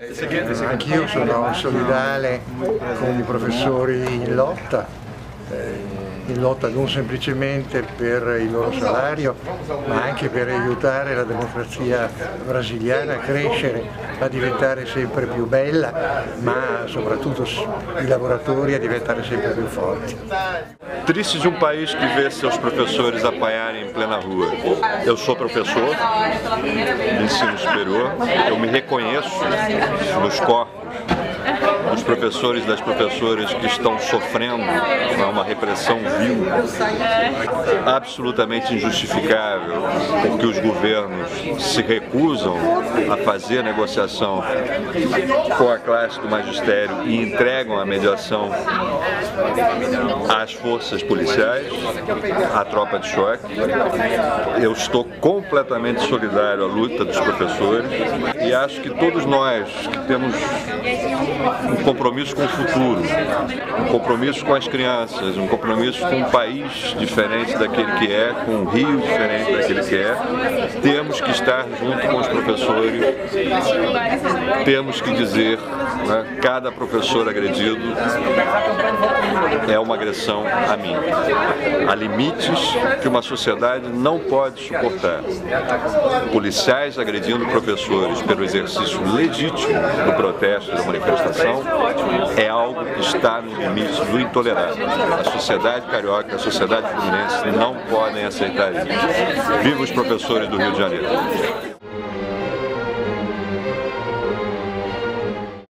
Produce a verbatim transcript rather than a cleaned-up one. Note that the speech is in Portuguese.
Anch'io sono solidale con i professori in lotta, eh, in lotta non semplicemente per il loro salario, ma anche per aiutare la democrazia brasiliana a crescere, a diventare sempre più bella, ma soprattutto i lavoratori a diventare sempre più forti. Triste de um país que vê seus professores apanharem em plena rua. Eu sou professor de ensino superior, eu me reconheço nos corpos dos professores e das professoras que estão sofrendo uma repressão vil, absolutamente injustificável, porque os governos se recusam a fazer a negociação com a classe do magistério e entregam a mediação às forças policiais, à tropa de choque. Eu estou completamente solidário à luta dos professores e acho que todos nós que temos um compromisso com o futuro, um compromisso com as crianças, um compromisso com um país diferente daquele que é, com um Rio diferente daquele que é, temos que estar junto com os professores, temos que dizer, né, cada professor agredido é uma agressão a mim. Há limites que uma sociedade não pode suportar. Policiais agredindo professores pelo exercício legítimo do protesto e da manifestação é algo que está no limite do intolerável. A sociedade carioca, a sociedade fluminense não podem aceitar isso. Viva os professores do Rio de Janeiro!